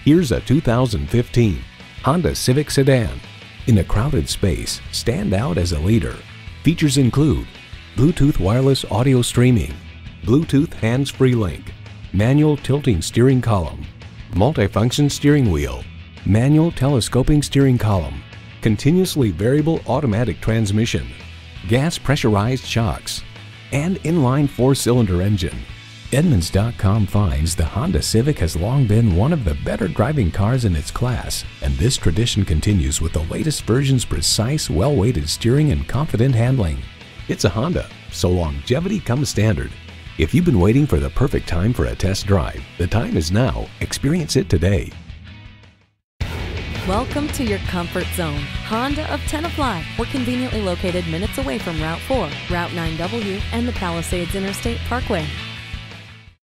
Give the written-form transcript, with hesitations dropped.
Here's a 2015 Honda Civic Sedan. In a crowded space, stand out as a leader. Features include Bluetooth wireless audio streaming, Bluetooth hands-free link, manual tilting steering column, multifunction steering wheel, manual telescoping steering column, continuously variable automatic transmission, gas pressurized shocks, and inline 4-cylinder engine. Edmunds.com finds the Honda Civic has long been one of the better driving cars in its class, and this tradition continues with the latest version's precise, well-weighted steering and confident handling. It's a Honda, so longevity comes standard. If you've been waiting for the perfect time for a test drive, the time is now. Experience it today. Welcome to your comfort zone. Honda of Tenafly. We're conveniently located minutes away from Route 4, Route 9W, and the Palisades Interstate Parkway.